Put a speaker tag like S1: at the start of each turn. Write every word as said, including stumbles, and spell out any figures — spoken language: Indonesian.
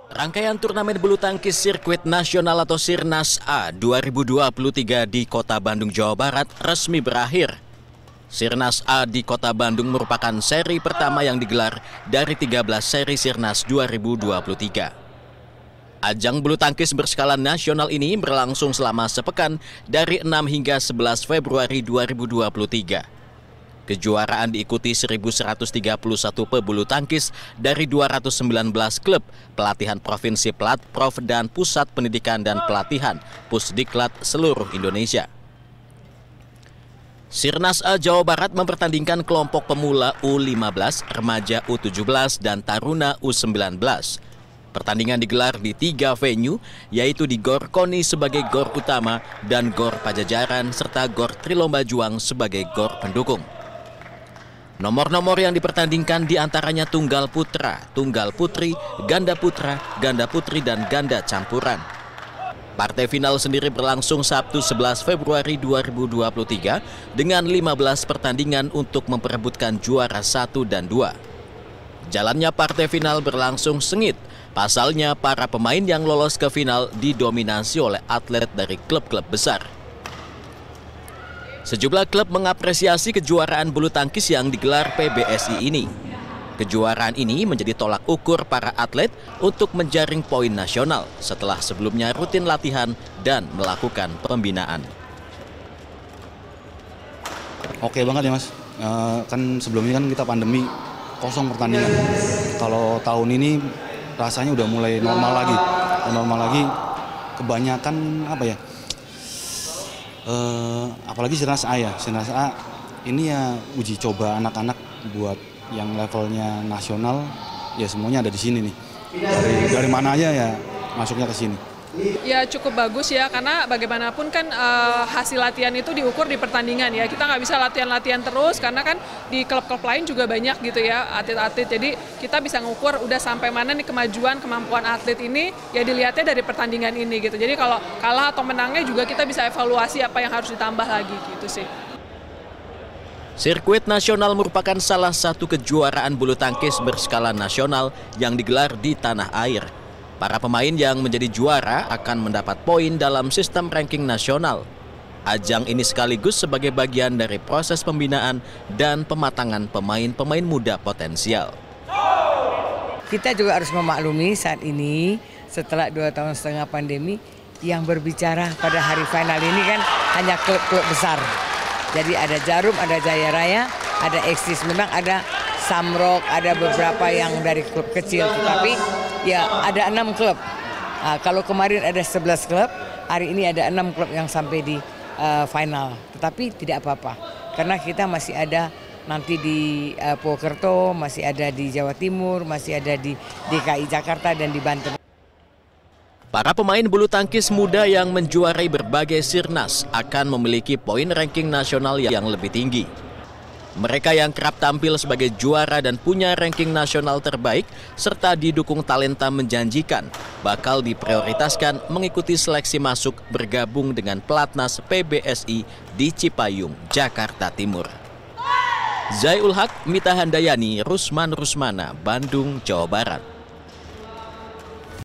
S1: Rangkaian turnamen bulu tangkis sirkuit nasional atau Sirnas A dua ribu dua puluh tiga di Kota Bandung, Jawa Barat resmi berakhir. Sirnas A di Kota Bandung merupakan seri pertama yang digelar dari tiga belas seri Sirnas dua ribu dua puluh tiga. Ajang bulu tangkis berskala nasional ini berlangsung selama sepekan dari enam hingga sebelas Februari dua ribu dua puluh tiga. Kejuaraan diikuti seribu seratus tiga puluh satu pebulu tangkis dari dua ratus sembilan belas klub, pelatihan provinsi Platprof dan Pusat Pendidikan dan Pelatihan Pusdiklat seluruh Indonesia. Sirnas A Jawa Barat mempertandingkan kelompok pemula U lima belas, remaja U tujuh belas, dan taruna U sembilan belas. Pertandingan digelar di tiga venue, yaitu di Gor Koni sebagai gor utama dan Gor Pajajaran serta Gor Trilomba Juang sebagai gor pendukung. Nomor-nomor yang dipertandingkan diantaranya tunggal putra, tunggal putri, ganda putra, ganda putri, dan ganda campuran. Partai final sendiri berlangsung Sabtu sebelas Februari dua ribu dua puluh tiga dengan lima belas pertandingan untuk memperebutkan juara satu dan dua. Jalannya partai final berlangsung sengit, pasalnya para pemain yang lolos ke final didominasi oleh atlet dari klub-klub besar. Sejumlah klub mengapresiasi kejuaraan bulu tangkis yang digelar P B S I ini. Kejuaraan ini menjadi tolak ukur para atlet untuk menjaring poin nasional setelah sebelumnya rutin latihan dan melakukan pembinaan.
S2: Oke banget ya Mas, e, kan sebelum ini kan kita pandemi kosong pertandingan. Kalau tahun ini rasanya udah mulai normal lagi, normal lagi. Kebanyakan apa ya? Uh, apalagi Sirnas A ya, Sirnas A ini ya uji coba anak-anak buat yang levelnya nasional, ya semuanya ada di sini nih. Dari dari mana aja ya masuknya ke sini.
S3: Ya cukup bagus ya, karena bagaimanapun kan uh, hasil latihan itu diukur di pertandingan ya. Kita nggak bisa latihan-latihan terus karena kan di klub-klub lain juga banyak gitu ya atlet-atlet. Jadi kita bisa ngukur udah sampai mana nih kemajuan kemampuan atlet ini ya dilihatnya dari pertandingan ini gitu. Jadi kalau kalah atau menangnya juga kita bisa evaluasi apa yang harus ditambah lagi gitu sih.
S1: Sirkuit nasional merupakan salah satu kejuaraan bulu tangkis berskala nasional yang digelar di tanah air. Para pemain yang menjadi juara akan mendapat poin dalam sistem ranking nasional. Ajang ini sekaligus sebagai bagian dari proses pembinaan dan pematangan pemain-pemain muda potensial.
S4: Kita juga harus memaklumi saat ini setelah dua tahun setengah pandemi yang berbicara pada hari final ini kan hanya klub-klub besar. Jadi ada Jarum, ada Jaya Raya, ada Eksis, memang ada Samrock, ada beberapa yang dari klub kecil, tetapi ya ada enam klub. Nah, kalau kemarin ada sebelas klub, hari ini ada enam klub yang sampai di uh, final. Tetapi tidak apa-apa, karena kita masih ada nanti di uh, Purwokerto, masih ada di Jawa Timur, masih ada di D K I Jakarta dan di Banten.
S1: Para pemain bulu tangkis muda yang menjuarai berbagai Sirnas akan memiliki poin ranking nasional yang lebih tinggi. Mereka yang kerap tampil sebagai juara dan punya ranking nasional terbaik serta didukung talenta menjanjikan bakal diprioritaskan mengikuti seleksi masuk bergabung dengan pelatnas P B S I di Cipayung, Jakarta Timur. Zai Ul Haq, Mita Handayani, Rusman Rusmana, Bandung, Jawa Barat.